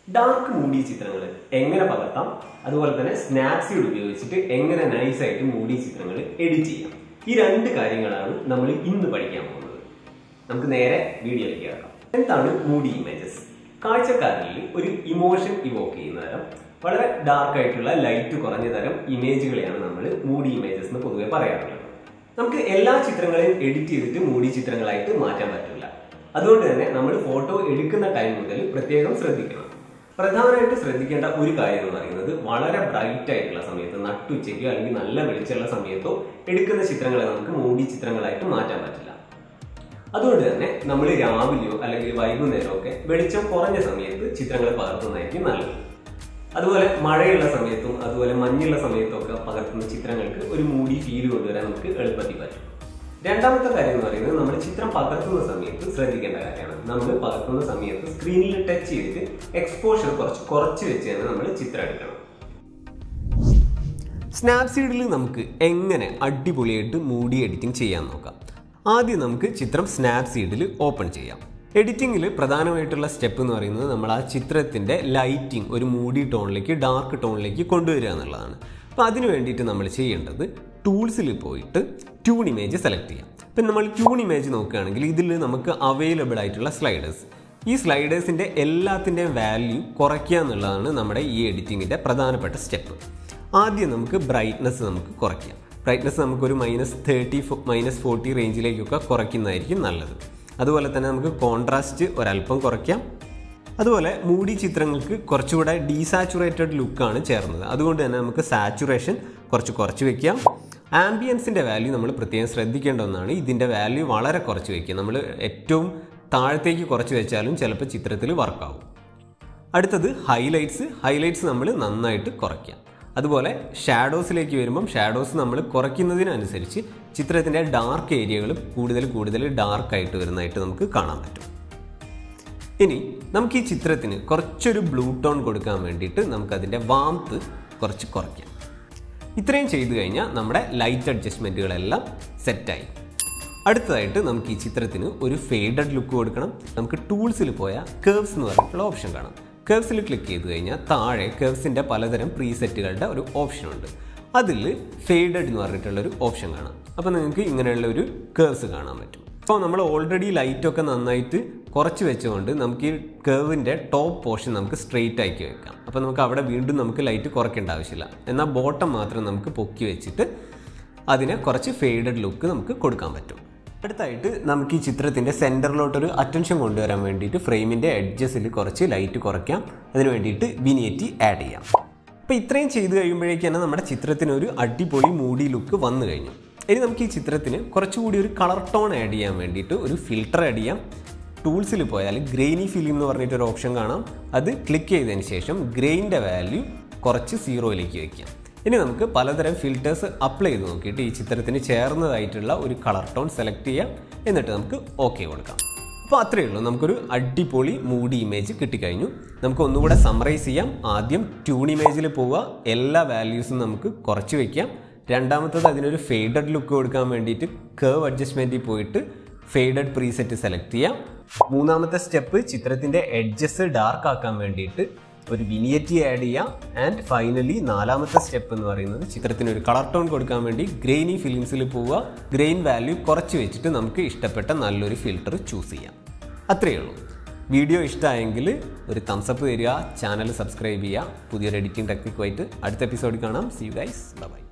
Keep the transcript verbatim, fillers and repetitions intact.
Dark Moody ചിത്രങ്ങൾ എങ്ങനെ പകർത്താം, അതുപോലെ തന്നെ സ്നാപ്സീഡ് ഉപയോഗിച്ചിട്ട് എങ്ങനെ നൈസായിട്ട് മൂഡി ചിത്രങ്ങൾ എഡിറ്റ് ചെയ്യാം. ഈ രണ്ട് കാര്യങ്ങളാണ് നമ്മൾ ഇന്ന് പഠിക്കാൻ പോകുന്നത്. നമുക്ക് നേരെ വീഡിയോയിലേക്ക് കിടക്കാം. എന്താണ് മൂഡി ഇമേജസ്? കാഴ്ചക്കാരിൽ ഒരു ഇമോഷൻ ഇവോക്ക് ചെയ്യുന്ന തരം വളരെ ഡാർക്ക് ആയിട്ടുള്ള ലൈറ്റ് കുറഞ്ഞ തരം ഇമേജുകളെയാണ് നമ്മൾ മൂഡി ഇമേജസ് എന്ന് പൊതുവെ പറയാറുള്ളത്. നമുക്ക് എല്ലാ ചിത്രങ്ങളെയും എഡിറ്റ് ചെയ്തിട്ട് മൂഡി ചിത്രങ്ങളായിട്ട് മാറ്റാൻ പറ്റില്ല. അതുകൊണ്ട് തന്നെ നമ്മൾ ഫോട്ടോ എടുക്കുന്ന ടൈം മുതൽ പ്രത്യേകം ശ്രദ്ധിക്കണം. പ്രധാനമായിട്ട് ശ്രദ്ധിക്കേണ്ട ഒരു കാര്യം എന്ന് പറയുന്നത്, വളരെ ബ്രൈറ്റ് ആയിട്ടുള്ള സമയത്ത്, നട്ടുച്ചയ്ക്കോ അല്ലെങ്കിൽ നല്ല വെളിച്ചമുള്ള സമയത്തോ എടുക്കുന്ന ചിത്രങ്ങളെ നമുക്ക് മൂഡി ചിത്രങ്ങളായിട്ട് മാറ്റാൻ പറ്റില്ല. അതുകൊണ്ട് തന്നെ നമ്മൾ രാവിലെയോ അല്ലെങ്കിൽ വൈകുന്നേരമോ ഒക്കെ വെളിച്ചം കുറഞ്ഞ സമയത്ത് ചിത്രങ്ങൾ പകർത്തുന്നതായിരിക്കും നല്ലത്. അതുപോലെ മഴയുള്ള സമയത്തും അതുപോലെ മഞ്ഞുള്ള സമയത്തും ഒക്കെ പകർത്തുന്ന ചിത്രങ്ങൾക്ക് ഒരു മൂഡി ഫീൽ കൊണ്ടുവരാൻ നമുക്ക് എളുപ്പത്തിൽ പറ്റും. രണ്ടാമത്തെ കാര്യം എന്ന് പറയുന്നത്, നമ്മൾ ചിത്രം പകർത്തുന്ന സമയത്ത് ശ്രദ്ധിക്കേണ്ട കാര്യമാണ്. നമ്മൾ പകർത്തുന്ന സമയത്ത് സ്ക്രീനിൽ ടച്ച് ചെയ്തിട്ട് എക്സ്പോഷർ കുറച്ച് കുറച്ച് വെച്ച് തന്നെ നമ്മൾ ചിത്രം എടുക്കണം. സ്നാപ്സീഡിൽ നമുക്ക് എങ്ങനെ അടിപൊളിയായിട്ട് മൂഡി എഡിറ്റിംഗ് ചെയ്യാൻ നോക്കാം. ആദ്യം നമുക്ക് ചിത്രം സ്നാപ്സീഡിൽ ഓപ്പൺ ചെയ്യാം. എഡിറ്റിംഗിൽ പ്രധാനമായിട്ടുള്ള സ്റ്റെപ്പ് എന്ന് പറയുന്നത്, നമ്മൾ ആ ചിത്രത്തിൻ്റെ ലൈറ്റിംഗ് ഒരു മൂഡി ടോണിലേക്ക് ഡാർക്ക് ടോണിലേക്ക് കൊണ്ടുവരിക എന്നുള്ളതാണ്. അപ്പോൾ അതിന് വേണ്ടിയിട്ട് നമ്മൾ ചെയ്യേണ്ടത്, ടൂൾസിൽ പോയിട്ട് ട്യൂൺ ഇമേജ് സെലക്ട് ചെയ്യാം. ഇപ്പം നമ്മൾ ട്യൂൺ ഇമേജ് നോക്കുകയാണെങ്കിൽ ഇതിൽ നമുക്ക് അവൈലബിൾ ആയിട്ടുള്ള സ്ലൈഡേഴ്സ്, ഈ സ്ലൈഡേഴ്സിൻ്റെ എല്ലാത്തിൻ്റെയും വാല്യൂ കുറയ്ക്കുക എന്നുള്ളതാണ് നമ്മുടെ ഈ എഡിറ്റിങ്ങിൻ്റെ പ്രധാനപ്പെട്ട സ്റ്റെപ്പ്. ആദ്യം നമുക്ക് ബ്രൈറ്റ്നസ് നമുക്ക് കുറയ്ക്കാം. ബ്രൈറ്റ്നസ് നമുക്കൊരു മൈനസ് തേർട്ടി മൈനസ് ഫോർട്ടി റേഞ്ചിലേക്കൊക്കെ കുറയ്ക്കുന്നതായിരിക്കും നല്ലത്. അതുപോലെ തന്നെ നമുക്ക് കോൺട്രാസ്റ്റ് ഒരല്പം കുറയ്ക്കാം. അതുപോലെ മൂഡി ചിത്രങ്ങൾക്ക് കുറച്ചുകൂടെ ഡീസാച്ചുറേറ്റഡ് ലുക്കാണ് ചേർന്നത്. അതുകൊണ്ട് തന്നെ നമുക്ക് സാച്ചുറേഷൻ കുറച്ച് കുറച്ച് വെക്കാം. ആംബിയൻസിൻ്റെ വാല്യൂ നമ്മൾ പ്രത്യേകം ശ്രദ്ധിക്കേണ്ട ഒന്നാണ്. ഇതിൻ്റെ വാല്യൂ വളരെ കുറച്ച് വയ്ക്കുക. നമ്മൾ ഏറ്റവും താഴത്തേക്ക് കുറച്ച് വെച്ചാലും ചിലപ്പോൾ ചിത്രത്തിൽ വർക്കാവും. അടുത്തത് ഹൈലൈറ്റ്സ്. ഹൈലൈറ്റ്സ് നമ്മൾ നന്നായിട്ട് കുറയ്ക്കാം. അതുപോലെ ഷാഡോസിലേക്ക് വരുമ്പം ഷാഡോസ് നമ്മൾ കുറയ്ക്കുന്നതിനനുസരിച്ച് ചിത്രത്തിൻ്റെ ഡാർക്ക് ഏരിയകൾ കൂടുതൽ കൂടുതൽ ഡാർക്കായിട്ട് വരുന്നതായിട്ട് നമുക്ക് കാണാൻ പറ്റും. ഇനി നമുക്ക് ഈ ചിത്രത്തിന് കുറച്ചൊരു ബ്ലൂ ടോൺ കൊടുക്കാൻ വേണ്ടിയിട്ട് നമുക്കതിൻ്റെ വാംത്ത് കുറച്ച് കുറയ്ക്കാം. ഇത്രയും ചെയ്തു കഴിഞ്ഞാൽ നമ്മുടെ ലൈറ്റ് അഡ്ജസ്റ്റ്മെൻറ്റുകളെല്ലാം സെറ്റായി. അടുത്തതായിട്ട് നമുക്ക് ഈ ചിത്രത്തിന് ഒരു ഫേഡഡ് ലുക്ക് കൊടുക്കണം. നമുക്ക് ടൂൾസിൽ പോയാൽ കർവ്സ് എന്ന് പറഞ്ഞിട്ടുള്ള ഓപ്ഷൻ കാണാം. കർവ്സിൽ ക്ലിക്ക് ചെയ്ത് കഴിഞ്ഞാൽ താഴെ കർവ്സിൻ്റെ പലതരം പ്രീസെറ്റുകളുടെ ഒരു ഓപ്ഷനുണ്ട്. അതിൽ ഫേഡഡ് എന്ന് പറഞ്ഞിട്ടുള്ളൊരു ഓപ്ഷൻ കാണാം. അപ്പോൾ നിങ്ങൾക്ക് ഇങ്ങനെയുള്ള ഒരു കർവ്സ് കാണാൻ പറ്റും. അപ്പോൾ നമ്മൾ ഓൾറെഡി ലൈറ്റൊക്കെ നന്നായിട്ട് കുറച്ച് വെച്ചുകൊണ്ട് നമുക്ക് ഈ കർവിൻ്റെ ടോപ്പ് പോർഷൻ നമുക്ക് സ്ട്രെയിറ്റ് ആക്കി വെക്കാം. അപ്പോൾ നമുക്ക് അവിടെ വീണ്ടും നമുക്ക് ലൈറ്റ് കുറയ്ക്കേണ്ട ആവശ്യമില്ല. എന്നാൽ ബോട്ടം മാത്രം നമുക്ക് പൊക്കി വെച്ചിട്ട് അതിനെ കുറച്ച് ഫേഡഡ് ലുക്ക് നമുക്ക് കൊടുക്കാൻ പറ്റും. അടുത്തായിട്ട് നമുക്ക് ഈ ചിത്രത്തിൻ്റെ സെൻറ്ററിലോട്ടൊരു അറ്റൻഷൻ കൊണ്ടുവരാൻ വേണ്ടിയിട്ട് ഫ്രെയിമിൻ്റെ എഡ്ജസിൽ കുറച്ച് ലൈറ്റ് കുറയ്ക്കാം. അതിന് വേണ്ടിയിട്ട് വിനിയറ്റി ആഡ് ചെയ്യാം. അപ്പോൾ ഇത്രയും ചെയ്ത് കഴിയുമ്പോഴേക്ക് തന്നെ നമ്മുടെ ചിത്രത്തിനൊരു അടിപൊളി മൂഡി ലുക്ക് വന്നു കഴിഞ്ഞു. ഇനി നമുക്ക് ഈ ചിത്രത്തിന് കുറച്ചുകൂടി ഒരു കളർ ടോൺ ആഡ് ചെയ്യാൻ വേണ്ടിയിട്ട് ഒരു ഫിൽട്ടർ ആഡ് ചെയ്യാം. ടൂൾസിൽ പോയാൽ ഗ്രെയിനി ഫിലിം എന്ന് പറഞ്ഞിട്ടൊരു ഓപ്ഷൻ കാണാം. അത് ക്ലിക്ക് ചെയ്തതിന് ശേഷം ഗ്രെയിൻ്റെ വാല്യൂ കുറച്ച് സീറോയിലേക്ക് വയ്ക്കാം. ഇനി നമുക്ക് പലതരം ഫിൽറ്റേഴ്സ് അപ്ലൈ ചെയ്ത് നോക്കിയിട്ട് ഈ ചിത്രത്തിന് ചേർന്നതായിട്ടുള്ള ഒരു കളർ ടോൺ സെലക്ട് ചെയ്യാം. എന്നിട്ട് നമുക്ക് ഓക്കെ കൊടുക്കാം. അപ്പോൾ അത്രയേ ഉള്ളൂ, നമുക്കൊരു അടിപൊളി മൂഡി ഇമേജ് കിട്ടിക്കഴിഞ്ഞു. നമുക്ക് ഒന്നുകൂടെ സമ്മറൈസ് ചെയ്യാം. ആദ്യം ട്യൂൺ ഇമേജിൽ പോവുക, എല്ലാ വാല്യൂസും നമുക്ക് കുറച്ച് വയ്ക്കാം. രണ്ടാമത്തത് അതിനൊരു ഫേഡഡ് ലുക്ക് കൊടുക്കാൻ വേണ്ടിയിട്ട് കർവ് അഡ്ജസ്റ്റ്മെൻറ്റിൽ പോയിട്ട് ഫേഡഡ് പ്രീസെറ്റ് സെലക്ട് ചെയ്യാം. മൂന്നാമത്തെ സ്റ്റെപ്പ്, ചിത്രത്തിൻ്റെ എഡ്ജസ് ഡാർക്ക് ആക്കാൻ വേണ്ടിയിട്ട് ഒരു വിനിയറ്റി ആഡ് ചെയ്യാം. ആൻഡ് ഫൈനലി നാലാമത്തെ സ്റ്റെപ്പ് എന്ന് പറയുന്നത്, ചിത്രത്തിന് ഒരു കളർ ടോൺ കൊടുക്കാൻ വേണ്ടി ഗ്രെയിനി ഫിലിംസിൽ പോവുക. ഗ്രെയിൻ വാല്യൂ കുറച്ച് വെച്ചിട്ട് നമുക്ക് ഇഷ്ടപ്പെട്ട നല്ലൊരു ഫിൽറ്റർ ചൂസ് ചെയ്യാം. അത്രയേ ഉള്ളൂ. വീഡിയോ ഇഷ്ടമായെങ്കിൽ ഒരു തംസപ്പ് തരിക, ചാനൽ സബ്സ്ക്രൈബ് ചെയ്യുക. പുതിയൊരു എഡിറ്റിംഗ് ടെക്നിക്കുമായിട്ട് അടുത്ത എപ്പിസോഡിൽ കാണാം. See you guys, bye by.